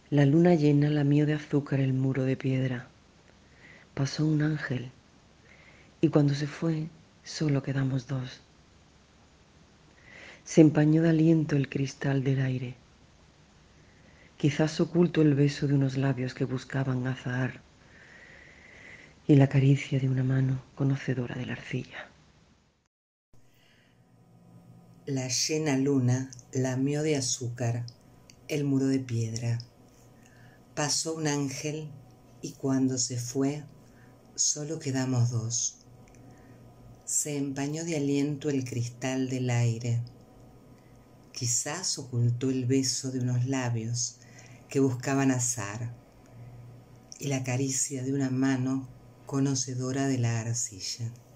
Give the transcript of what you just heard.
La luna llena lamió de azúcar el muro de piedra. Pasó un ángel y cuando se fue solo quedamos dos. Se empañó de aliento el cristal del aire. Quizás oculto el beso de unos labios que buscaban azahar y la caricia de una mano conocedora de la arcilla. La llena luna lamió de azúcar el muro de piedra. Pasó un ángel y cuando se fue solo quedamos dos. Se empañó de aliento el cristal del aire. Quizás ocultó el beso de unos labios que buscaban azar y la caricia de una mano conocedora de la arcilla.